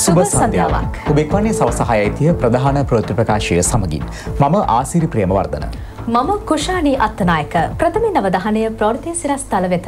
සුබ සන්ධ්‍යාවක්. ඔබ එක්වන්නේ සවස් 6:30 ප්‍රධාන ප්‍රවෘත්ති ප්‍රකාශය සමගින්. මම ආසිරි ප්‍රේමවර්ධන. මම කුෂාණී අත්තනායක. ප්‍රථම අවධානය ප්‍රවෘත්ති සිරස්තල වෙත.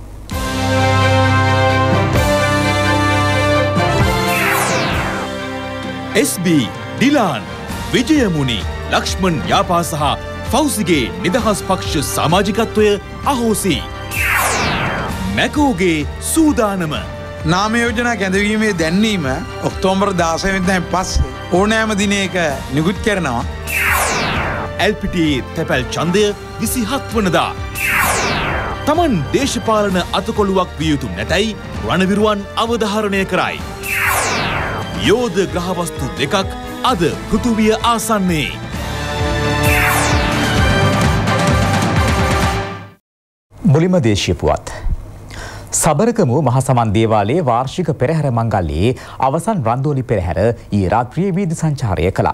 SB ඩිලාන් විජයමුනි ලක්ෂ්මන් යාපා සහ ෆෞසිගේ නිදහස් පක්ෂ සමාජිකත්වය අහෝසි. මැකෝගේ සූදානම නාම යෝජනා කැඳවීමේ දැන්වීම ඔක්තෝබර් 16 වෙනිදාන් පස්සේ ඕනෑම දිනයක නිකුත් කරනවා. LPT තැපැල් ඡන්දය 27 වනදා. තමන් දේශපාලන අතකොළුවක් විය යුතු නැතැයි රණවිරුවන් අවධාරණය කරයි. යෝධ ග්‍රහවස්තු දෙකක් අද පෘථුවිය ආසන්නේ. මුලින්ම දේශීය පුවත්. සබරගමුව මහසමන් දේවාලයේ වාර්ෂික පෙරහැර මංගල්‍යයේ අවසන් රන්දෝලි පෙරහැර ඊයේ රාත්‍රියේ වීදි සංචාරය කළා.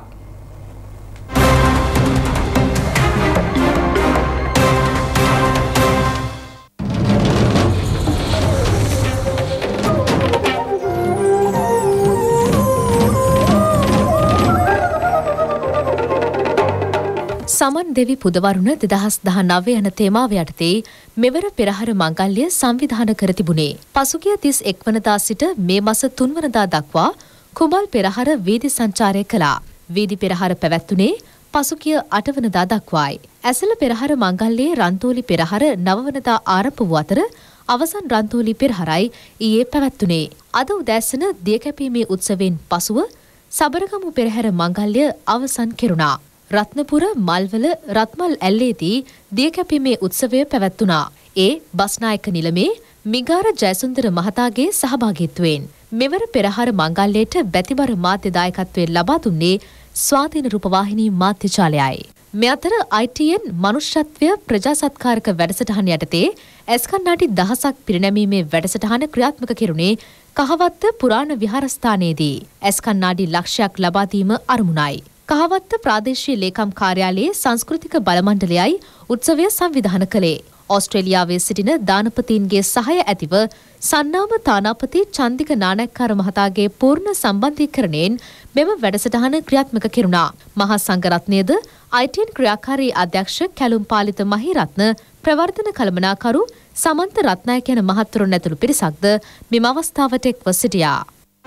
සමන් දෙවි පුදවරුණ 2019 යන තේමාව යටතේ මෙවර පෙරහර මංගල්‍ය සංවිධානය කර තිබුණේ. පසුගිය 31 වනදා සිට මේ මාස 3 වනදා දක්වා කුඹල් පෙරහර වීදි සංචාරය කළා. වීදි පෙරහර පැවැත්වුණේ පසුගිය 8 වනදා දක්වායි. ඇසළ පෙරහර මංගල්‍යයේ රන්තෝලි පෙරහර 9 වනදා ආරම්භ වූ අතර අවසන් රන්තෝලි පෙරහරයි ඊයේ පැවැත්වුණේ. අද උදෑසන දියකැපීමේ උත්සවයෙන් පසුව සබරගමු පෙරහර මංගල්‍ය අවසන් කෙරුණා. රත්නපුර මල්වල රත්මල් ඇල්ලේදී දියකැපීමේ උත්සවය පැවැත්වුණා. ඒ බස්නායක නිලමේ මිගාර ජයසුන්දර මහතාගේ සහභාගීත්වයෙන් මෙවර පෙරහර මංගල්‍යයට බැතිබර මාධ්‍ය දායකත්වයෙන් ලබා දුන්නේ ස්වාධීන රූපවාහිනී මාධ්‍යජාලයයි. මේ අතර ITN මනුෂ්‍යත්වය ප්‍රජාසත්කාරක වැඩසටහන යටතේ ඇස්කන්නාටි දහසක් පිරිනැමීමේ වැඩසටහන ක්‍රියාත්මක කෙරුණේ කහවත්ත පුරාණ විහාරස්ථානයේදී. ඇස්කන්නාඩි ලක්ෂයක් ලබා දීම අරමුණයි. කහවත්ත ප්‍රාදේශීය ලේකම් කාර්යාලයේ සංස්කෘතික බල මණ්ඩලයයි උත්සවය සංවිධානය කළේ. ඕස්ට්‍රේලියාවේ සිටින දානපතීන්ගේ සහාය ඇතිව සන්නාම තානාපති චන්දික නානක්කාර මහතාගේ පූර්ණ සම්බන්ධීකරණයෙන් මෙම වැඩසටහන ක්‍රියාත්මක කෙරුණා. මහා සංඝරත්නයේද ITN ක්‍රියාකාරී අධ්‍යක්ෂ කැලුම් පාලිත මහිරත්න ප්‍රවර්ධන කළමනාකරු සමන්ත රත්නායක යන මහත්වරුන් ඇතුළු පිරිසක්ද මෙම අවස්ථාවට එක්ව සිටියා.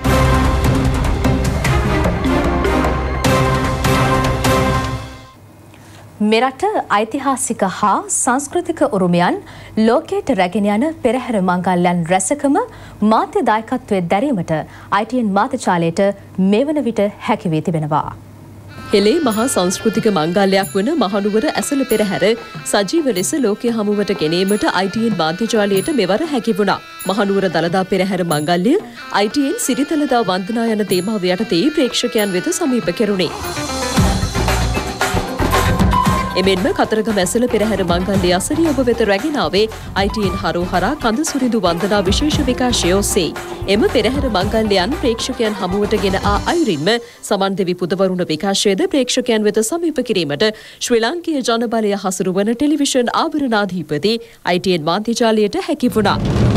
මෙරට ඓතිහාසික හා සංස්කෘතික උරුමයන් ලෝකයට රැගෙන යන පෙරහැර මංගල්‍යයන් රැසකම මාධ්‍ය දායකත්වයේ දැරීමට ITN මාධ්‍යජාලයට මේ වන විට හැකි වී තිබෙනවා. හෙළේ මහා සංස්කෘතික මංගල්‍යයක් වන මහනුවර ඇසළ පෙරහැර සජීව ලෙස ලෝකයේ හමුවට ගෙනීමට ITN මාධ්‍යජාලයට මෙවර හැකි වුණා. මහනුවර දළදා පෙරහැර මංගල්‍ය ITN සිරිදළදා වන්දනා යන තේමාව යටතේ ප්‍රේක්ෂකයන් වෙත සමීප කෙරුණේ. එමෙන්ම කතරගම ඇසළ පෙරහැර මංගල්‍ය අසරිය ඔබ වෙත රැගෙන ආවේ ITN හරෝහරා කඳ සුරිඳු වන්දනා විශේෂ විකාශය ඔස්සේ. එම පෙරහැර මංගල්‍යයන් ප්‍රේක්ෂකයන් හමුවට ගෙන ආ අයුරින්ම සමන් දෙවි පුදවරුණ විකාශයද ප්‍රේක්ෂකයන් වෙත සමීප කිරීමට ශ්‍රී ලාංකීය ජනබලය හසුරුවන ටෙලිවිෂන් ආභරණාධිපති ITN මාධ්‍යජාලයට හැකි වුණා.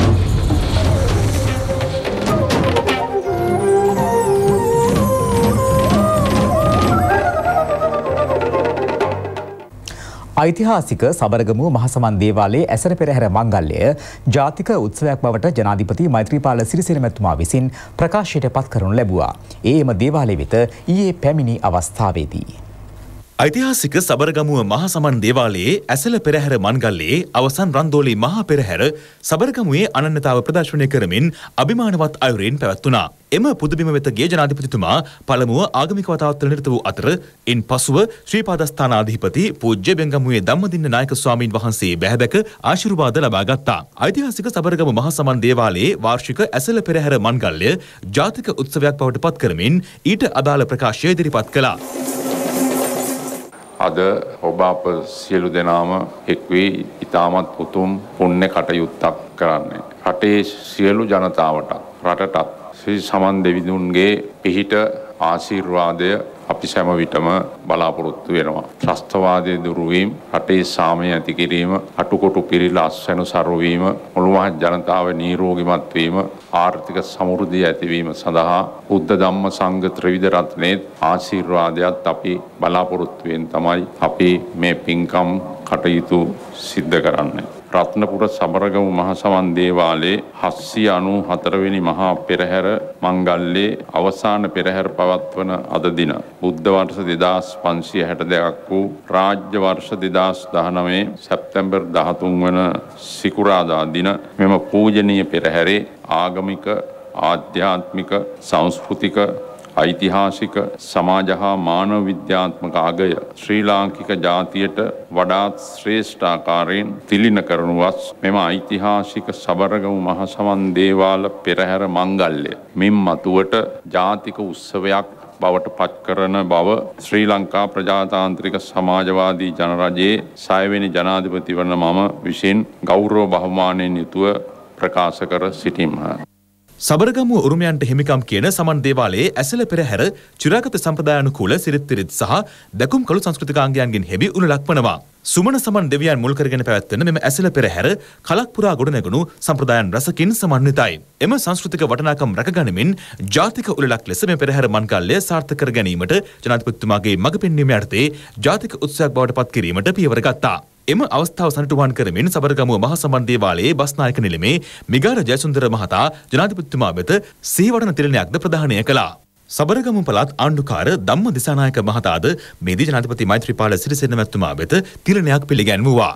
ඓතිහාසික සබරගමුව මහසමන් දේවාලයේ ඇසළ පෙරහැර මංගල්‍යය ජාතික උත්සවයක් බවට ජනාධිපති මෛත්‍රීපාල සිරිසේන මැතිතුමා විසින් ප්‍රකාශයට පත් කරනු ලැබුවා. එම දේවාලය වෙත ඊයේ පැමිණි අවස්ථාවේදී ඓතිහාසික සබරගමුව මහසමන් දේවාලයේ ඇසළ පෙරහැර මංගල්‍යයේ අවසන් රන්දෝලි මහා පෙරහැර සබරගමුවේ අනන්‍යතාව ප්‍රදර්ශනය කරමින් අභිමානවත් අයුරින් පැවැත්වුණා. එම පුදබිම වෙත ගිය ජනාධිපතිතුමා පළමුව ආගමික වතාවත්වල නිරත වූ අතර ඉන් පසුව ශ්‍රී පාදස්ථානාධිපති පූජ්‍ය බෙන්ගමුවේ ධම්මදින්න නායක ස්වාමීන් වහන්සේ බැහැදක ආශිර්වාද ලබා ගත්තා. ඓතිහාසික සබරගමු මහසමන් දේවාලයේ වාර්ෂික ඇසළ පෙරහැර මංගල්‍ය ජාතික උත්සවයක් බවට පත් කරමින් ඊට අදාළ ප්‍රකාශය ඉදිරිපත් කළා. අද ඔබ අප සියලු දෙනාම එක් වී ඉතාමත් උතුම් පුණ්‍ය කටයුත්තක් කරන්නේ. රටේ සියලු ජනතාවට රටටත් ශ්‍රී සමන් දෙවිඳුන්ගේ පිහිට ආශිර්වාදය අපි සෑම විටම බලාපොරොත්තු වෙනවා. ත්‍රස්තවාදයේ දුරු වීම, රටේ සාමය ඇති කිරීම, අටුකොටු පිරීලා අස්වැනු සරු වීම, මුළුමහත් ජනතාව නිරෝගීමත් වීම, ආර්ථික සමෘද්ධිය ඇතිවීම සඳහා බුද්ධ ධම්ම සංඝ ත්‍රිවිධ රත්නයේ ආශිර්වාදයත් අපි බලාපොරොත්තු වෙන තමයි අපි මේ පින්කම් කටයුතු සිද්ධ කරන්නේ. රත්නපුර සබරගමු මහසමන් දේවාලයේ 794 වෙනි මහා පෙරහැර මංගල්‍යයේ අවසාන පෙරහැර පවත්වන අද දින බුද්ධ වර්ෂ 2562ක් වූ රාජ්‍ය වර්ෂ 2019 සැප්තැම්බර් 13 වන සිකුරාදා දින මෙම පූජනීය පෙරහැරේ ආගමික ආධ්‍යාත්මික සංස්කෘතික ඓතිහාසික සමාජ හා මානව විද්‍යාත්මක අගය ශ්‍රී ලාංකික ජාතියට වඩාත් ශ්‍රේෂ්ඨ ආකාරයෙන් තිලින කරනුවස් මෙම ඓතිහාසික සබරගමු මහසමන් දේවාල පෙරහැර මංගල්‍ය මින් මතුවට ජාතික උත්සවයක් බවට පත් කරන බව ශ්‍රී ලංකා ප්‍රජාතාන්ත්‍රික සමාජවාදී ජනරජයේ 6 වෙනි ජනාධිපති වන මම විසින් ගෞරව බහුමානයෙන් යුතුව ප්‍රකාශ කර සිටිමහ. සබරගමුව උරුමයන්ට හිමිකම් කියන සමන් දේවාලයේ ඇසළ පෙරහැර චිරාගත සම්ප්‍රදායානුකූල සිරිත් පිරිත් සහ දැකුම් කළු සංස්කෘතිකාංගයන්ගෙන් හෙබි උළු ලක්වනවා. සුමන සමන් දෙවියන් මුල් කරගෙන පැවැත්වෙන මෙම ඇසළ පෙරහැර කලක් පුරා ගොඩනැගුණු සම්ප්‍රදායන් රසකින් සමන්විතයි. එම සංස්කෘතික වටිනාකම් රැකගනිමින් ජාතික උළෙලක් ලෙස මේ පෙරහැර මංගල්‍ය සාර්ථක කර ගැනීමට ජනාධිපතිතුමාගේ මඟ පෙන්වීම යටතේ ජාතික උත්සවයක් බවට පත් කිරීමට පියවර ගත්තා. එම අවස්ථාව සනිටුහන් කරමින් සබරගමුව මහසමන් දේවාලයේ බස්නායක නිලමේ මිගාර ජයසුන්දර මහතා ජනාධිපතිතුමා වෙත සිහිවටන තිලනයක්ද ප්‍රදානය කළා. සබරගමුව පළාත් ආණ්ඩුකාර ධම්ම දිසානායක මහතාද මේදී ජනාධිපති මෛත්‍රීපාල සිරිසේන මැතිතුමා වෙත තිලනයක් පිළිගැන්වුවා.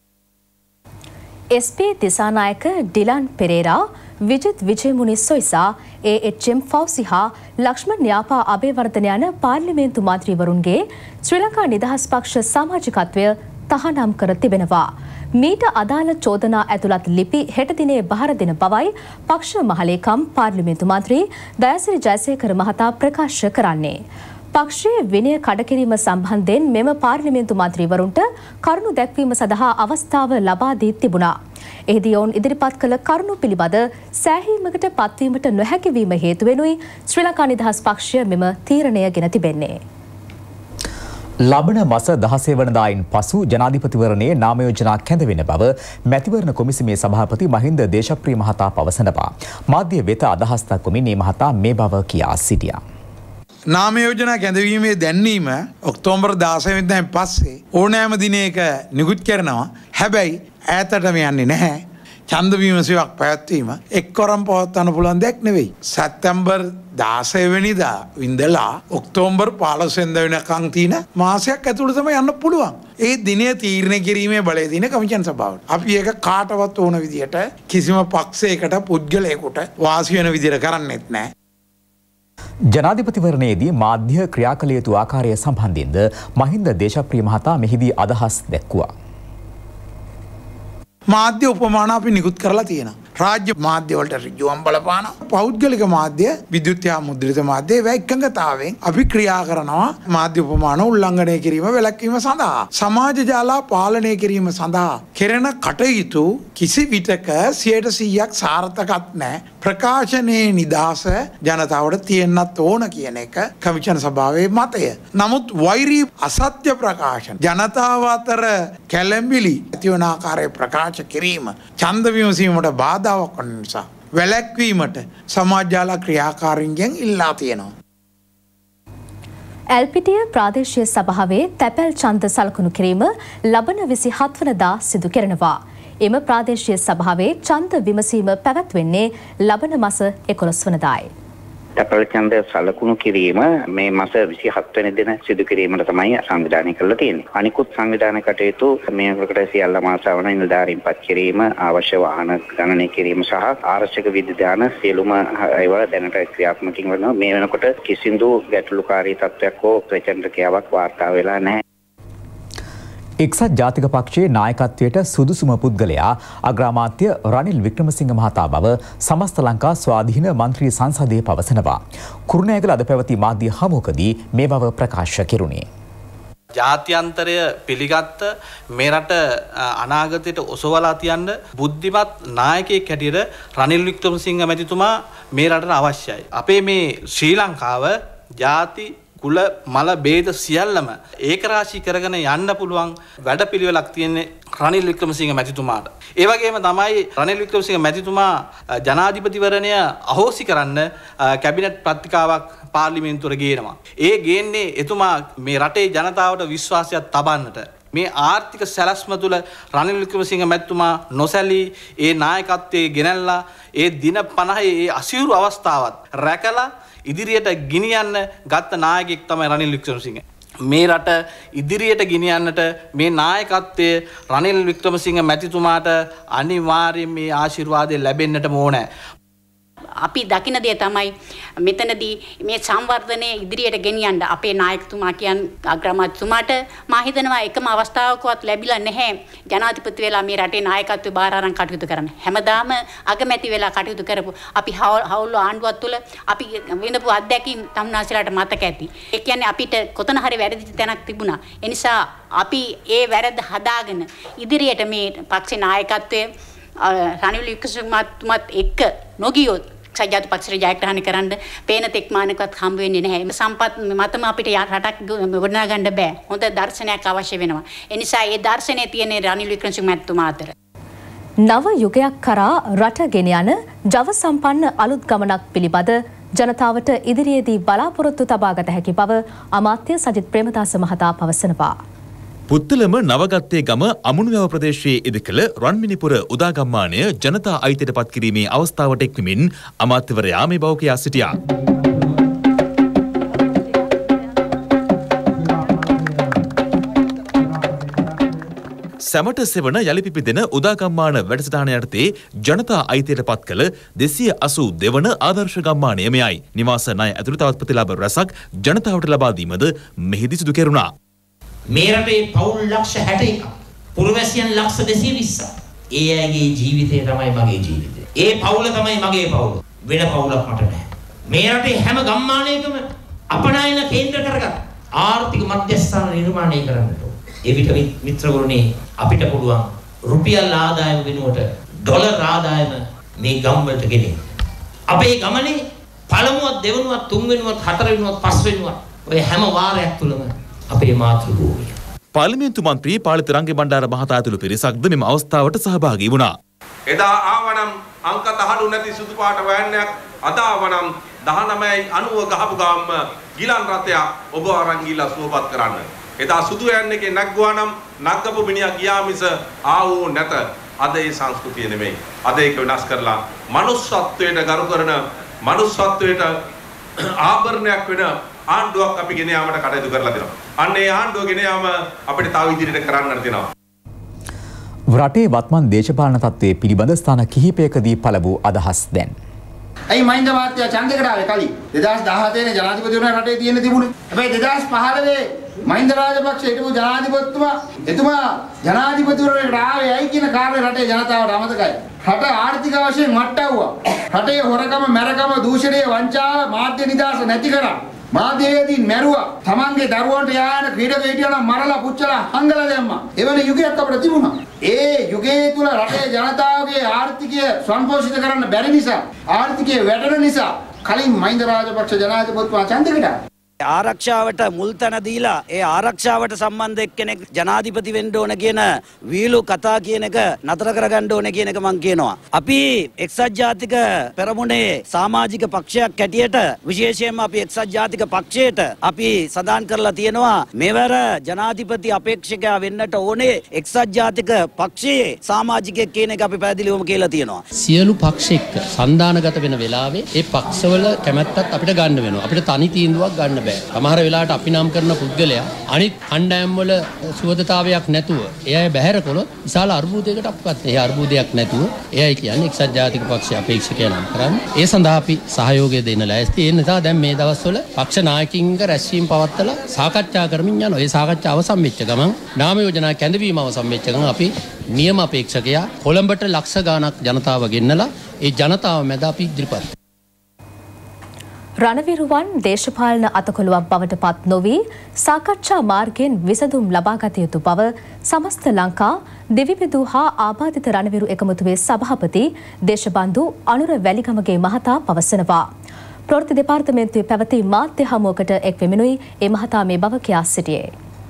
SP දිසානායක ඩිලන් පෙරේරා, විජිත් විජයමුනි සොයිසා, AHM ෆෞසි හා ලක්ෂ්මන් යාපා අබේවර්ධන යන පාර්ලිමේන්තු මන්ත්‍රීවරුන්ගේ ශ්‍රී ලංකා නිදහස් පක්ෂ සමාජිකත්වය තහනම් කර තිබෙනවා. මීට අදාළ චෝදනා ඇතුළත් ලිපි හෙට දිනේ බහර දෙන බවයි පක්ෂ මහලේකම් පාර්ලිමේන්තු මන්ත්‍රී දයාසිරි ජයසේකර මහතා ප්‍රකාශ කරන්නේ. පක්ෂයේ විනය කඩකිරීම සම්බන්ධයෙන් මෙම පාර්ලිමේන්තු මන්ත්‍රීවරුන්ට කරුණු දැක්වීම සඳහා අවස්ථාව ලබා දී තිබුණා. එහිදී ඔවුන් ඉදිරිපත් කළ කරුණු පිළිබඳ සෑහීමකට පත්වීමට නොහැකි වීම හේතුවෙනුයි ශ්‍රී ලංකා නිදහස් පක්ෂය මෙම තීරණය ගෙන තිබෙන්නේ. ලබන මස 16 වනදායින් පසු ජනාධිපතිවරණයේ නාම යෝජනා කැඳවෙන බව මැතිවරණ කොමිසමේ සභාපති මහින්ද දේශප්‍රිය මහතා පවසනවා. මාධ්‍ය වෙත අදහස් දක්වමින් මේ මහතා මේ බව කියා සිටියා. නාම යෝජනා කැඳවීමේ දැන්වීම ඔක්තෝබර් 16 වෙනිදාන් පස්සේ ඕනෑම දිනයක නිකුත් කරනවා. හැබැයි ඈතටම යන්නේ නැහැ. ඡන්ද විමසීමක් පැවැත්වීම එක්වරම් පවත්වන්න පුළුවන් දෙයක් නෙවෙයි. සැප්තැම්බර් 16 වෙනිදා ඉඳලා ඔක්තෝබර් 15 වෙනිදා වෙනකන් තියෙන මාසයක් ඇතුළත තමයි යන්න පුළුවන්. ඒ දිනය තීරණය කිරීමේ බලය තියෙන කමිෂන් සභාවට. අපි ඒක කාටවත් ඕන විදියට කිසිම පක්ෂයකට පුද්ගලයෙකුට වාසි වෙන විදියට කරන්නේත් නැහැ. ජනාධිපතිවරණයේදී මාධ්‍ය ක්‍රියා කළ යුතු ආකාරය සම්බන්ධයෙන්ද මහින්ද දේශප්‍රිය මහතා මෙහිදී අදහස් දැක්වුවා. මාධ්‍ය උපමාන අපි නිකුත් කරලා තියෙනවා. රාජ්‍ය මාධ්‍ය වලට ඍජුවම් බලපාන පෞද්ගලික මාධ්‍ය විද්‍යුත් හා මුද්‍රිත මාධ්‍ය එකඟතාවයෙන් අපි ක්‍රියා කරනවා මාධ්‍ය උපමාන උල්ලංඝනය කිරීම වැළැක්වීම සඳහා සමාජ ජාලා පාලනය කිරීම සඳහා කෙරෙන කටයුතු කිසි විටක 100%ක් සාර්ථකත් නැහැ. ප්‍රකාශනයේ නිදහස ජනතාවට තියෙන්නත් ඕන කියන එක කමිෂන් සභාවේ මතය. නමුත් වෛරී අසත්‍ය ප්‍රකාශන ජනතාව අතර කැළඹිලි ඇතිවන ආකාරයේ ප්‍රකාශ කිරීම ඡන්ද විමසීමට බාධාවක් වන නිසා වැළැක්වීමට සමාජ ජාල ක්‍රියාකාරීන්ගෙන් ඉල්ලා තියෙනවා. එල්පිටිය ප්‍රාදේශීය සභාවේ තැපැල් ඡන්ද සලකුණු කිරීම ලබන 27 වනදා සිදු කරනවා. එම ප්‍රාදේශීය සභාවේ ඡන්ද විමසීම පැවැත්වෙන්නේ ලබන මාස 11 වනදායි. තැපැල් ඡන්ද සලකුණු කිරීම මේ මාස 27 වෙනි දින සිදු කිරීමට තමයි සංවිධානය කරලා තියෙන්නේ. අනිකුත් සංවිධානය කටයුතු මේකට සියල්ල මාසවන නිලධාරීන් පත් කිරීම, අවශ්‍ය වාහන ගණනය කිරීම සහ ආරක්ෂක විධිදාන සියලුම ඒවා දැනට ක්‍රියාත්මකින් වෙනවා. මේ වෙනකොට කිසිදු ගැටලුකාරී තත්ත්වයක් හෝ ප්‍රචණ්ඩ ක්‍රියාවක් වාර්තා වෙලා නැහැ. එක්සත් ජාතික පක්ෂයේ නායකත්වයට සුදුසුම පුද්ගලයා අග්‍රාමාත්‍ය රනිල් වික්‍රමසිංහ මහතා බව සමස්ත ලංකා ස්වාධීන මන්ත්‍රී සංසදයේ පවසනවා. කුරුණෑගල අද පැවති මාධ්‍ය හමුවකදී මේ බව ප්‍රකාශ කෙරුණේ. ජාත්‍යන්තරය පිළිගත්ත මේ රට අනාගතයට ඔසවලා තියන්න බුද්ධිමත් නායකයෙක් හැටියට රනිල් වික්‍රමසිංහ මැතිතුමා මේ රටට අවශ්‍යයි. අපේ මේ ශ්‍රී ලංකාව ජාති කුල මල ભેද සියල්ලම ඒකරාශී කරගෙන යන්න පුළුවන් වැඩපිළිවෙලක් තියෙන්නේ රනිල් වික්‍රමසිංහ මැතිතුමාට. ඒ වගේම තමයි රනිල් වික්‍රමසිංහ මැතිතුමා ජනාධිපතිවරණය අහෝසි කරන්න කැබිනට් පත්‍රිකාවක් පාර්ලිමේන්තුවට ගේනවා. ඒ ගේන්නේ එතුමා මේ රටේ ජනතාවට විශ්වාසයක් තබන්නට. මේ ආර්ථික සැලැස්ම තුළ රනිල් වික්‍රමසිංහ මැතිතුමා නොසැලී ඒ නායකත්වයේ ගෙනල්ලා ඒ දින 50 ඒ අසිරු අවස්ථාවත් රැකලා ඉදිරියට ගෙනියන්න ගත්ත නායකයෙක් තමයි රනිල් වික්‍රමසිංහ. මේ රට ඉදිරියට ගෙනියන්නට මේ නායකත්වයේ රනිල් වික්‍රමසිංහ මැතිතුමාට අනිවාර්යයෙන් මේ ආශිර්වාදය ලැබෙන්නට ඕනේ. අපි දකින දේ තමයි මෙතනදී මේ සංවර්ධනය ඉදිරියට ගෙනියන්න අපේ නායකතුමා කියන්නේ අග්‍රාමාත්‍යතුමාට මා හිතනවා එකම අවස්ථාවකවත් ලැබිලා නැහැ ජනාධිපති වෙලා මේ රටේ නායකත්වය බාර අරන් කටයුතු කරන්න. හැමදාම අගමැති වෙලා කටයුතු කරපු අපි හවුල් ආණ්ඩුවක් තුළ අපි විඳපු අත්දැකීම් තමුන්නාසලාට මතක ඇති. ඒ කියන්නේ අපිට කොතන හරි වැරදිච්ච තැනක් තිබුණා. ඒ නිසා අපි ඒ වැරද්ද හදාගෙන ඉදිරියට මේ පක්ෂේ නායකත්වයේ රනිල් වික්‍රමසිංහතුමත් එක්ක නොගියොත් සජාත පක්ෂේ ජයග්‍රහණය කරන්න පේන තෙක්මානකවත් හම්බ වෙන්නේ නැහැ. මේ සම්පත් මතම අපිට රටක් ගොඩනගා ගන්න බෑ. හොඳ දර්ශනයක් අවශ්‍ය වෙනවා. ඒ නිසා ඒ දර්ශනය තියෙන රනිල් වික්‍රමසිංහ මැතිතුමා අතර. නව යුගයක් කරා රට ගෙන යන ජව සම්පන්න අලුත් ගමනක් පිළිබඳ ජනතාවට ඉදිරියේදී බලාපොරොත්තු තබාගත හැකි බව අමාත්‍ය සජිත් ප්‍රේමදාස මහතා පවසනවා. පුත්තලම නවගත්තේ ගම අමුණුවැව ප්‍රදේශයේ ඉදිකළ රන්මිනිපුර උදාගම්මානය ජනතා අයිතියට පත් කිරීමේ අවස්ථාවට එක්වමින් අමාත්‍යවරයා මේ බව කියා සිටියා. සැමට සෙවන යළිපිපිදෙන උදාගම්මාන වැඩසටහන යටතේ ජනතා අයිතියට පත් කළ 282 වන ආදර්ශ ගම්මානය මෙයයි. නිවාස ණය ඇතුළු තවත් ප්‍රතිලාභ රැසක් ජනතාවට ලබා දීමද මෙහිදී සිදු කෙරුණා. මේ රටේ පවුල් ලක්ෂ 61ක් පුරවැසියන් ලක්ෂ 220ක් ඒ අයගේ ජීවිතය තමයි මගේ ජීවිතය. ඒ පවුල තමයි මගේ පවුල. වෙන පවුලක් මට නැහැ. මේ රටේ හැම ගම්මානයකම අපනයන කේන්ද්‍ර කරගත් ආර්ථික මධ්‍යස්ථාන නිර්මාණය කරන්නට ඕන. ඒ විට මිත්‍රවරුනි අපිට පුළුවන් රුපියල් ආදායම වෙනුවට ඩොලර් ආදායම මේ ගම් වලට ගෙනියන්න. අපේ ගමනේ පළමුවත් දෙවෙනුවත් තුන්වෙනුවත් හතරවෙනුවත් පස්වෙනුවත් ඔය හැම වාරයක් තුලම අපේ මාතෘභූමිය. පාර්ලිමේන්තු මන්ත්‍රී පාලිත රංගේ බණ්ඩාර මහතා ඇතුළු පිරිසක්ද මෙම අවස්ථාවට සහභාගී වුණා. එදා ආවනම් අංක 18 නැති සුදු පාට වෑන්නයක් අද ආවනම් 1990 ගහපු ගාම්ම ගිලන් රථයක් ඔබ අරන් ගිහලා සුවපත් කරන්න. එදා සුදු වෑන්නකේ නැග්ගුවා නම් නැග්ගපු මිනිහා ගියා මිස ආවෝ නැත. අද ඒ සංස්කෘතිය නෙමෙයි. අද ඒක වෙනස් කරලා මනුස්සත්වයට ගරු කරන මනුස්සත්වයට ආභරණයක් වෙන ආණ්ඩුවක් අපි ගෙන යාමට කටයුතු කරලා දෙනවා. අන්න ඒ ආණ්ඩුව ගෙන යාම අපිට තව ඉදිරියට කරන්නට දෙනවා. රටේ වත්මන් දේශපාලන තත්ත්වයේ පිළිබඳ ස්ථාන කිහිපයකදී පළ වූ අදහස් දැන්. ඇයි මහින්ද මහත්තයා ඡන්දයකට ආවේ කලින් 2017 ජනාධිපතිවරණ රටේ තියෙන තිබුණේ. හැබැයි 2015 මහින්ද රාජපක්ෂ හිටපු ජනාධිපතිතුමා එතුමා ජනාධිපතිවරණයට ආවේ ඇයි කියන කාරණේ රටේ ජනතාවට අමතකයි. රට ආර්ථික වශයෙන් මට්ටවුවා. රටේ හොරකම, මැරකම, දූෂණය, වංචාව, මාධ්‍ය නිදහස නැති කරා. මාධ්‍යයේදී මැරුවා. තමන්ගේ දරුවන්ට යාන ක්‍රීඩක හිටියනම් මරලා පුච්චලා හංගලා දැම්මා. එවැනි යුගයක් අපිට තිබුණා. ඒ යුගයේ තුල රටේ ජනතාවගේ ආර්ථිකය සංපෝෂිත කරන්න බැරි නිසා, ආර්ථිකය වැටෙන නිසා කලින් මහින්ද රාජපක්ෂ ජනාධිපතිතුමා ඡන්දෙකට ආරක්ෂාවට මුල් තැන දීලා ඒ ආරක්ෂාවට සම්බන්ධ එක්කෙනෙක් ජනාධිපති වෙන්න ඕන කියන වීලු කතා කියන එක නතර කරගන්න ඕන කියන එක මම කියනවා. අපි එක්සත් ජාතික පෙරමුණේ සමාජික පක්ෂයක් හැටියට විශේෂයෙන්ම අපි එක්සත් ජාතික පක්ෂයට අපි සඳහන් කරලා තියෙනවා මෙවර ජනාධිපති අපේක්ෂකයා වෙන්නට ඕනේ එක්සත් ජාතික පක්ෂයේ සමාජිකයෙක් කියන එක අපි පැහැදිලිවම කියලා තියෙනවා. සියලු පක්ෂ එක්ක සන්දානගත වෙන වෙලාවේ ඒ පක්ෂවල කැමැත්තක් අපිට ගන්න වෙනවා. අපිට තනි තීන්දුවක් ගන්න බෑ. සමහර වෙලාවට අපි නම් කරන පුද්ගලයා අනිත් කණ්ඩායම් වල සුවදතාවයක් නැතුව එයයි බැහැර කළොත් විශාල අර්බුදයකට අපවත් වෙනවා. ඒ අර්බුදයක් නැතුව එයයි කියන්නේ එක්සත් ජාතික පක්ෂයේ අපේක්ෂකයා නම් කරන්නේ. ඒ සඳහා අපි සහයෝගය දෙන්න ලෑස්ති. ඒ නිසා දැන් මේ දවස්වල පක්ෂ නායකින්ග රැස්වීම පවත්වලා සාකච්ඡා කරමින් යනවා. ඒ සාකච්ඡාව අවසන් වෙච්ච ගමන් නාම යෝජනා කැඳවීම අවසන් වෙච්ච ගමන් අපි නියම අපේක්ෂකයා කොළඹට ලක්ෂ ගාණක් ජනතාව ගෙන්නලා ඒ ජනතාව මැද අපි ඉදිරිපත් රණවිරුවන් දේශපාලන අතකොළුවක් බවට පත් නොවී සාකච්ඡා මාර්ගයෙන් විසඳුම් ලබාගත යුතු බව සමස්ත ලංකා දෙවිපිදු හා ආබාධිත රණවිරු එකමුතුවේ සභාපති දේශබන්දු අනුර වැලිගමගේ මහතා පවසනවා. ප්‍රවෘත්ති දෙපාර්තමේන්තුවේ පැවති මාධ්‍ය හමුවකට එක් වෙමිනුයි ඒ මහතා මේ බව කියා සිටියේ.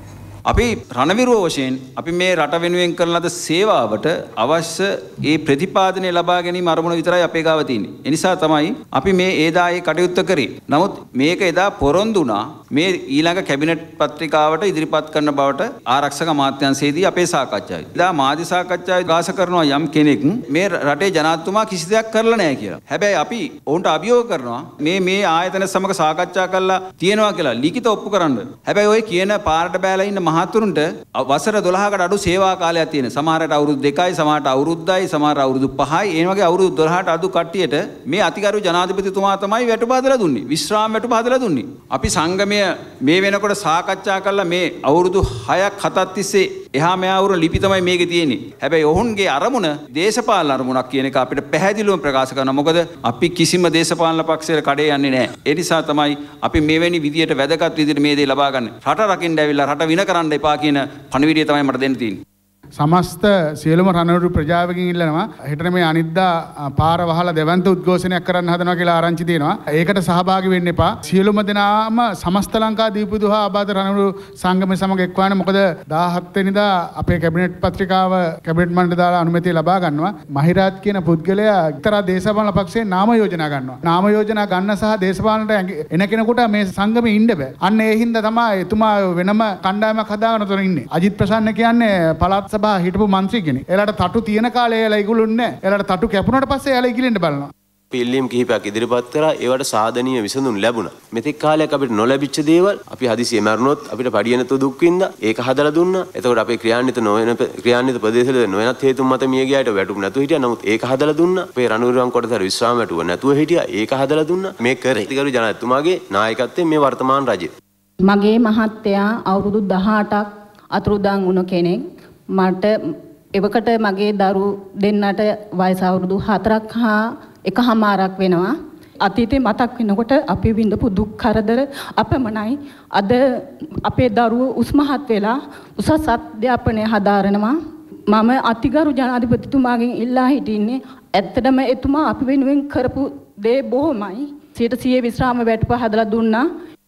අපි රණවිරුව වශයෙන් අපි මේ රට වෙනුවෙන් කරන ලද සේවාවට අවශ්‍ය ඒ ප්‍රතිපාදනය ලබා ගැනීම අරමුණ විතරයි අපේ ගාව තියෙන්නේ. ඒ නිසා තමයි අපි මේ ඒදායේ කටයුත්ත කරේ. නමුත් මේක එදා පොරොන්දු වුණා මේ ඊළඟ කැබිනට් පත්‍රිකාවට ඉදිරිපත් කරන බවට ආරක්ෂක අමාත්‍යාංශයේදී අපේ සාකච්ඡාවේ. එදා මාධ්‍ය සාකච්ඡාවේ ප්‍රකාශ කරනවා යම් කෙනෙක් මේ රටේ ජනාධිපතිතුමා කිසි දෙයක් කරලා නැහැ කියලා. හැබැයි අපි ඔවුන්ට අභියෝග කරනවා මේ ආයතන සමග සාකච්ඡා කරලා තියෙනවා කියලා ලිඛිත ඔප්පු කරන්න. හැබැයි ඔය කියන පාරට බෑලා ඉන්න මහතුරුන්ට වසර 12කට අඩු සේවා කාලයක් තියෙන. සමහරට අවුරුදු 2යි, සමහරට අවුරුද්දයි, සමහර අවුරුදු 5යි. ඒ වගේ අවුරුදු 12ට අඩු කට්ටියට මේ අතිගරු ජනාධිපතිතුමා තමයි වැටුප හදලා දුන්නේ. විශ්‍රාම වැටුප හදලා දුන්නේ. අපි සංගමය මේ වෙනකොට සාකච්ඡා කරලා මේ අවුරුදු 6ක් 7ක් තිස්සේ එහා මෙහා වුණ ලිපි තමයි මේකේ තියෙන්නේ. හැබැයි ඔවුන්ගේ අරමුණ දේශපාලන අරමුණක් කියන එක අපිට පැහැදිලිවම ප්‍රකාශ කරනවා. මොකද අපි කිසිම දේශපාලන පක්ෂයකට කඩේ යන්නේ නැහැ. ඒ නිසා තමයි අපි මෙවැනි විදියට වැදගත් විදියට මේ දේ ලබා ගන්න. රට රකින්න ඇවිල්ලා රට වින කරන්න එපා කියන පණිවිඩය තමයි මට දෙන්න තියෙන්නේ. සමස්ත සියලුම රණවිරු ප්‍රජාවකින් ඉල්ලනවා හෙටට මේ අනිද්දා පාර වහලා දෙවන්ත උද්ඝෝෂණයක් කරන්න හදනවා කියලා ආරංචි තියෙනවා. ඒකට සහභාගී වෙන්න එපා. සියලුම දෙනාම සමස්ත ලංකා දීපදුහා ආබාධ රණවිරු සංගමය සමග එක්වන්න. මොකද 17 වෙනිදා අපේ කැබිනට් පත්‍රිකාව කැබිනට් මණ්ඩලය දාලා අනුමැතිය ලබා ගන්නවා. මහිරාත් කියන පුද්ගලයා එක්තරා දේශපාලන පක්ෂයේ නාම යෝජනා ගන්නවා. නාම යෝජනා ගන්න සහ දේශපාලනට එන කෙනෙකුට මේ සංගමේ ඉන්න බෑ. අන්න ඒ හින්දා තමයි එතුමා වෙනම කණ්ඩායමක් හදාගෙන උතන ඉන්නේ. අජිත් ප්‍රසන්න කියන්නේ පළාත් හිටපු මන්ත්‍රී කෙනෙක්. එයාලට තටු තියෙන කාලේ එයාලා ඉගුලුන්නේ නැහැ. එයාලට තටු කැපුණාට පස්සේ එයාලා ඉගිලෙන්න බලනවා. පිල්ලීම් කිහිපයක් ඉදිරිපත් කරා. ඒවට සාධනීය විසඳුම් ලැබුණා. මෙතෙක් කාලයක් අපිට නොලැබිච්ච දේවල් අපි හදිසියෙ මරනොත් අපිට පඩිය නැතුව දුක් විඳා. ඒක හදලා දුන්නා. එතකොට අපේ ක්‍රියාන්විත ප්‍රදේශවල නොවනත් හේතුන් මත මිය ගියාට වැටුම් නැතුව හිටියා. නමුත් ඒක හදලා දුන්නා. අපේ රණවිරුවන් කොටතර විශ්‍රාම වැටුව නැතුව හිටියා. ඒක හදලා දුන්නා. මේ කරේ. ඉතිගරු ජනාධිපතිතුමාගේ නායකත්වයෙන් මේ වර්තමාන රජය. මගේ මහත්තයා අවුරුදු 18ක් අතුරුදන් වුණ කෙනෙක්. මට එවකට මගේ දරු දෙන්නට වයස අවුරුදු 4ක් හා 1කමාරක් වෙනවා. අතීතේ මතක් වෙනකොට අපි විඳපු දුක් කරදර අපමණයි. අද අපේ දරුවෝ උස්මහත් වෙලා උසස් අධ්‍යාපනය හදාරනවා. මම අතිගරු ජනාධිපතිතුමාගෙන් ඉල්ලා හිටින්නේ ඇත්තටම එතුමා අපි වෙනුවෙන් කරපු දේ බොහොමයි. 100% විශ්‍රාම වැටුප හදලා දුන්නා.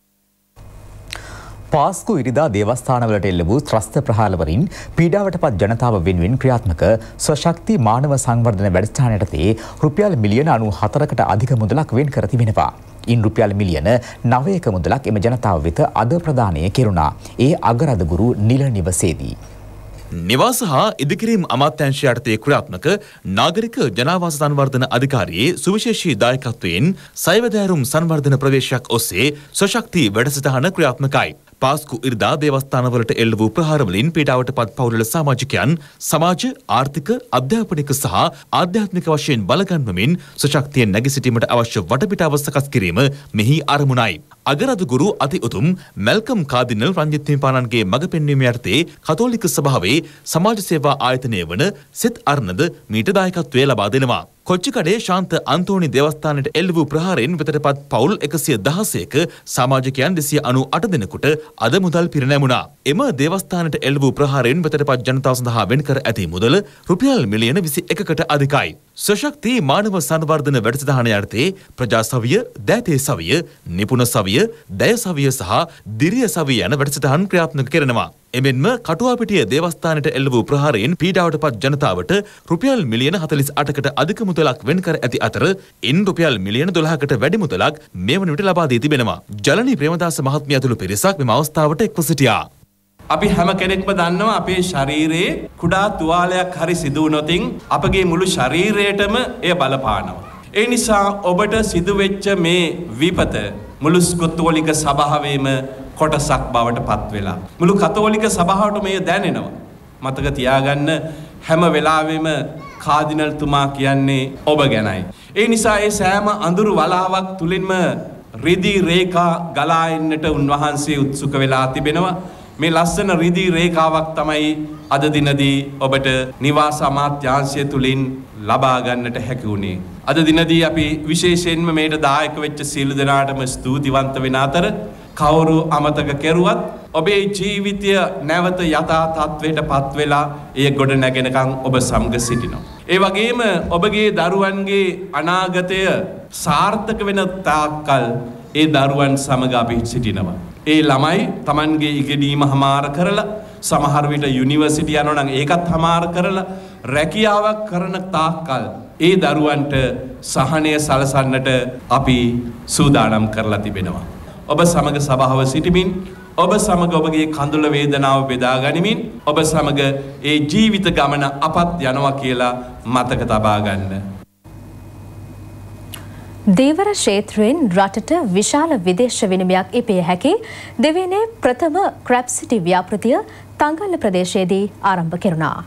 පාස්කු ඉරිදා දේවස්ථානවලට එල්ල වූ ත්‍රස්ත ප්‍රහාරවලින් පීඩාවට පත් ජනතාව වෙනුවෙන් ක්‍රියාත්මක ස්වශක්ති මානව සංවර්ධන වැඩසටහනටදී රුපියල් මිලියන 94කට අධික මුදලක් වෙන් කර තිබෙනවා. ඉන් රුපියල් මිලියන 9ක මුදලක් එම ජනතාව වෙත අද ප්‍රදානය කෙරුණා. ඒ අගරදගුරු නිල නිවසේදී. නිවාස හා ඉදිකිරීම් අමාත්‍යාංශය යටතේ ක්‍රියාත්මක නාගරික ජනාවාස සංවර්ධන අධිකාරියේ සුවිශේෂී දායකත්වයෙන් සයවැදෑරුම් සංවර්ධන ප්‍රවේශයක් ඔස්සේ ස්වශක්ති වැඩසටහන ක්‍රියාත්මකයි. පාස්කු ඉරිදා දේවස්ථානවලට එල්ල වූ ප්‍රහාරවලින් පීඩාවට පත් පවුල්වල සමාජිකයන් සමාජ ආර්ථික අධ්‍යාපනික සහ ආධ්‍යාත්මික වශයෙන් බලගන්වමින් ස්වශක්තියෙන් නැගී සිටීමට අවශ්‍ය වටපිටාව සකස් කිරීම මෙහි අරමුණයි. අගරදුගුරු අති උතුම් මැල්කම් කාදිනල් රංජිත් හිමිපාණන්ගේ මඟ පෙන්වීම යටතේ කතෝලික සභාවේ සමාජ සේවා ආයතනය වන සෙත් අර්ණද මීට දායකත්වය ලබා දෙනවා. කොච්චිකඩේ ශාන්ත අන්තෝනි දේවස්ථානයට එල්ල වූ ප්‍රහාරයෙන් වෙතටපත් පවුල් 116ක සමාජිකයන් 298 දෙනෙකුට අද මුදල් පිරිනැමුණා. එම දේවස්ථානයට එල්ල වූ ප්‍රහාරයෙන් වෙතටපත් ජනතාව සඳහා වෙන් කර ඇති මුදල රුපියල් මිලියන 21කට අධිකයි. ස්වශක්ති මානව සංවර්ධන වැඩසටහන යටතේ ප්‍රජා සවිය, දෑතේ සවිය, නිපුණ සවිය, දැය සවිය සහ දිරිය සවිය යන වැඩසටහන් ක්‍රියාත්මක කරනවා. එමෙන්ම කටුවාපිටිය දේවස්ථානයට එල්ල වූ ප්‍රහාරයෙන් පීඩාවට පත් ජනතාවට රුපියල් මිලියන 48කට අධික මුදලක් වෙන් කර ඇති අතර ඉන් රුපියල් මිලියන 12කට වැඩි මුදලක් මේ වන විට ලබා දී තිබෙනවා. ජලනී ප්‍රේමදාස මහත්මිය ඇතුළු පිරිසක් මෙම අවස්ථාවට එක්ව සිටියා. අපි හැම කෙනෙක්ම දන්නවා අපේ ශරීරයේ කුඩා තුවාලයක් හරි සිදු වුණොතින් අපගේ මුළු ශරීරයටම එය බලපානවා. ඒ නිසා ඔබට සිදුවෙච්ච මේ විපත මුළු කතෝලික සභාවේම කොටසක් බවට පත් වෙලා මුළු කතෝලික සභාවට මේ දැනෙනවා. මතක තියාගන්න හැම වෙලාවෙම කාදිනල්තුමා කියන්නේ ඔබ ගැනයි. ඒ නිසා ඒ සෑම අඳුරු වලාවක් තුලින්ම රිදී රේඛා ගලා එන්නට උන්වහන්සේ උත්සුක වෙලා තිබෙනවා. මේ ලස්සන රිදී රේඛාවක් තමයි අද දිනදී ඔබට නිවාස අමාත්‍යාංශය තුලින් ලබා ගන්නට හැකි වුණේ. අද දිනදී අපි විශේෂයෙන්ම මේට දායක වෙච්ච සියලු දෙනාටම ස්තුතිවන්ත වෙන අතර කවුරු අමතක කෙරුවත් ඔබේ ජීවිතය නැවත යථා තත්ත්වයට පත් වෙලා එය ගොඩ නැගෙනකන් ඔබ සමග සිටිනවා. ඒ වගේම ඔබගේ දරුවන්ගේ අනාගතය සාර්ථක වෙන තාක්කල් ඒ දරුවන් සමග අපි සිටිනවා. ඒ ළමයි Tamanගේ ඉගෙනීම හමාර කරලා සමහර විට යුනිවර්සිටි යනවා නම් ඒකත් හමාර කරලා රැකියාවක් කරන තාක්කල් ඒ දරුවන්ට සහනය සලසන්නට අපි සූදානම් කරලා තිබෙනවා. ඔබ සමග සභාව සිටිමින් ඔබ සමග ඔබගේ කඳුල වේදනාව බෙදා ගනිමින් ඔබ සමග ඒ ජීවිත ගමන අපත් යනවා කියලා මතක තබා ගන්න. දේවර ක්ෂේත්‍රයෙන් රටට විශාල විදේශ විනිමයක් ඉපිය හැකි දෙවෙනි ප්‍රථම ක්‍රැබ් සිටි ව්‍යාපෘතිය තංගල්ල ප්‍රදේශයේදී ආරම්භ කෙරුණා.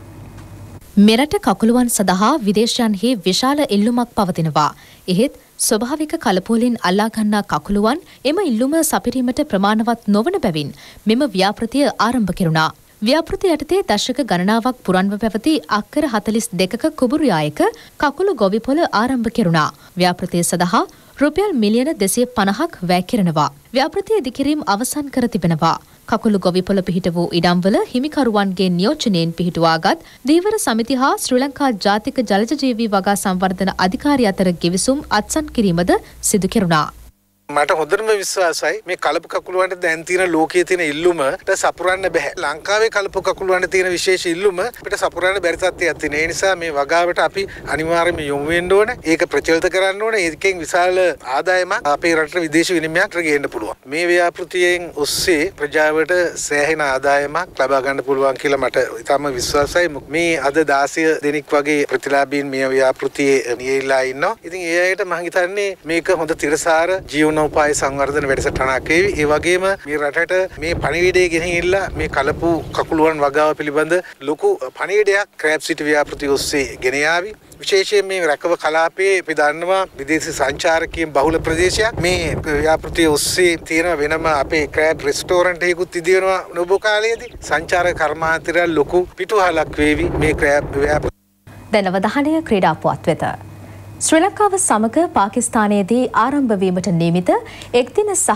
මෙරට කකුළුවන් සඳහා විදේශයන්හි විශාල ඉල්ලුමක් පවතිනවා. එහෙත් ස්වභාවික කලපුවලින් අල්ලා ගන්නා කකුළුවන් එම ඉල්ලුම සපිරීමට ප්‍රමාණවත් නොවන බැවින් මෙම ව්‍යාපෘතිය ආරම්භ කෙරුණා. ව්‍යාපෘතිය යටතේ දශක ගණනාවක් පුරන්ව පැවති අක්කර 42ක කුඹුරුයායක කකුළු ගොවිපොළ ආරම්භ කෙරුණා. ව්‍යාපෘතිය සඳහා රුපියල් මිලියන 250ක් වැය කෙරෙනවා. ව්‍යාපෘතිය ඉදිකිරීම අවසන් කර තිබෙනවා. කකුළු ගොවිපොළ පිහිට වූ ඉඩම්වල හිමිකරුවන්ගේ නියෝජනයෙන් පිහිටුවාගත් දීවර සමිති හා ශ්‍රී ලංකා ජාතික ජලජ ජීවී වගා සංවර්ධන අධිකාරිය අතර ගෙවිසුම් අත්සන් කිරීමද සිදු කෙරුණා. මට හොඳටම විශ්වාසයි මේ කලපු කකුළුවන්ට දැන් තියෙන ලෝකයේ තියෙන ඉල්ලුමට සපුරන්න බෑ. ලංකාවේ කලපු කකුළුවන්ට තියෙන විශේෂ ඉල්ලුම අපිට සපුරන්න බැරි තත්ත්වයක් තියෙන. ඒ නිසා මේ වගාවට අපි අනිවාර්යයෙන්ම යොමු වෙන්න ඕන. ඒක ප්‍රචලිත කරන්න ඕන. ඒකෙන් විශාල ආදායමක් අපේ රටට විදේශ විනිමයක් ගේන්න පුළුවන්. මේ ව්‍යාපෘතියෙන් ඔස්සේ ප්‍රජාවට සෑහෙන ආදායමක් ලබා ගන්න පුළුවන් කියලා මට ඉතාම විශ්වාසයි. මේ අද 16 දෙනෙක් වගේ ප්‍රතිලාභීන් මේ ව්‍යාපෘතියේ නියැලලා ඉන්නවා. ඉතින් ඒ අයට මම හිතන්නේ මේක හොඳ තිරසාර ජීවන උපාය සංවර්ධන වැඩසටහනක් වේවි. ඒ වගේම මේ රටට මේ පණිවිඩය ගෙනහිල්ලා මේ කලපු කකුළුවන් වගාව පිළිබඳ ලොකු පණිවිඩයක් ක්‍රැබ් සිටි ව්‍යාපෘතිය ඔස්සේ ගෙන යාවි. විශේෂයෙන් මේ රැකව කලාපයේ අපි දන්නවා විදේශී සංචාරකයන් බහුල ප්‍රදේශයක්. මේ ව්‍යාපෘතිය ඔස්සේ තියෙන වෙනම අපේ ක්‍රැබ් රෙස්ටෝරන්ට් එකකුත් ඉදිනවා නොබෝ කාලයේදී. සංචාරක කර්මාන්තය ලොකු පිටුහලක් වේවි මේ ක්‍රැබ් ව්‍යාපෘතිය. දැන් අවධානය ක්‍රීඩා පුවත් වෙත. ශ්‍රී ලංකාව සමග පාකිස්තානයේදී ආරම්භ වීමට නියමිත එක්දින සහ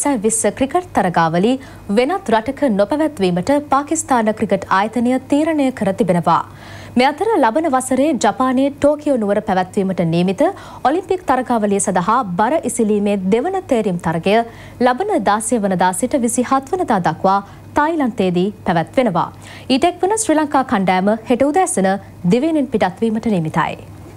20 ක්‍රිකට් තරගාවලි වෙනත් රටක නොපැවැත්වීමට පාකිස්තාන ක්‍රිකට් ආයතනය තීරණය කර තිබෙනවා. මේ අතර ලබන වසරේ ජපානයේ ටෝකියෝ නුවර පැවැත්වීමට නියමිත ඔලිම්පික් තරගාවලිය සඳහා බර ඉසිලීමේ දෙවන තේරීම් තරගය ලබන 16 වනදා සිට 27 වනදා දක්වා තායිලන්තයේදී පැවැත්වෙනවා. ඊට එක්වන ශ්‍රී ලංකා කණ්ඩායම හෙට උදෑසන දිවයිනෙන් පිටත්වීමට නියමිතයි.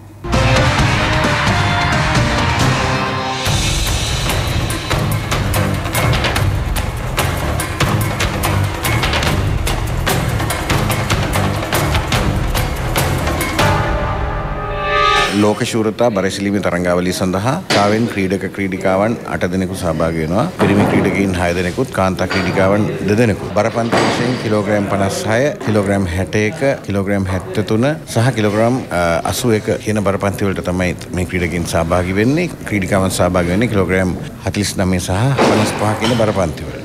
ලෝක ශූරතා බරසිලීමේ තරඟාවලිය සඳහා කාවෙන් ක්‍රීඩක ක්‍රීඩිකාවන් 8 දෙනෙකු සහභාගී වෙනවා. පිරිමි ක්‍රීඩකයින් 6 දෙනෙකුත් කාන්තා ක්‍රීඩිකාවන් 2 දෙනෙකු. බරපන්ති වශයෙන් කිලෝග්‍රෑම් 56, කිලෝග්‍රෑම් 61, කිලෝග්‍රෑම් 73 සහ කිලෝග්‍රෑම් 81 කියන බරපන්ති වලට තමයි මේ ක්‍රීඩකයින් සහභාගී වෙන්නේ. ක්‍රීඩිකාවන් සහභාගී වෙන්නේ කිලෝග්‍රෑම් 49 සහ 55 කියන බරපන්ති වලට.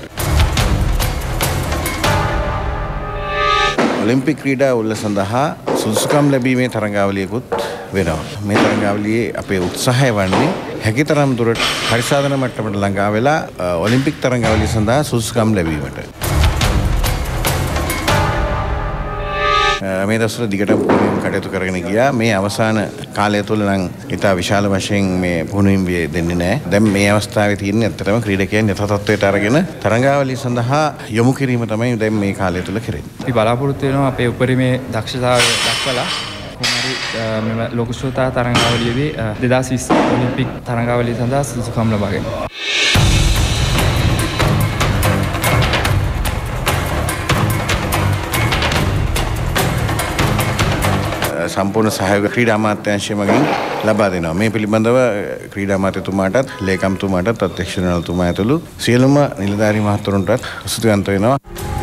ඔලිම්පික් ක්‍රීඩා උල්ල සඳහා සුදුසුකම් ලැබීමේ තරඟාවලියකුත් වෙනවා. මේ තරඟාවලියේ අපේ උත්සාහය වන්නේ හැකිතරම් දුරට පරිසාධන මට්ටමට ළඟා වෙලා ඔලිම්පික් තරඟාවලිය සඳහා සුදුසුකම් ලැබීමට. මේ දවස්වල දිගටම පුහුණුවීම් කටයුතු කරගෙන ගියා. මේ අවසාන කාලය තුළ නම් ඉතා විශාල වශයෙන් මේ පුහුණුවීම් දෙන්නේ නැහැ. දැන් මේ අවස්ථාවේ තියෙන්නේ ඇත්තටම ක්‍රීඩකයන් යථා තත්ත්වයට අරගෙන තරඟාවලිය සඳහා යොමු කිරීම තමයි දැන් මේ කාලය තුළ කෙරෙන්නේ. අපි බලාපොරොත්තු වෙනවා අපේ උපරිමේ දක්ෂතාවය දක්වලා මෙම ලෝක ශ්‍රෝතා තරඟාවලියේදී 2020 ඔලිම්පික් තරඟාවලිය සඳහා සුදුසුකම් ලබා ගැනීම. සම්පූර්ණ සහයෝග ක්‍රීඩා අමාත්‍යාංශය මගින් ලබා දෙනවා. මේ පිළිබඳව ක්‍රීඩා අමාත්‍යතුමාටත් ලේකම්තුමාටත් අධ්‍යක්ෂ ජනරාල්තුමා ඇතුළු සියලුම නිලධාරී මහතුරුන්ටත් ස්තුතිවන්ත වෙනවා.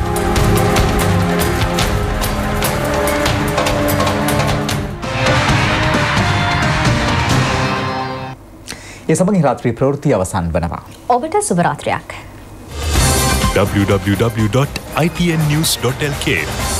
ඒ සමගින් රාත්‍රී ප්‍රවෘත්ති අවසන් වනවා. ඔබට සුබ රාත්‍රියක්. www.itnnews.lk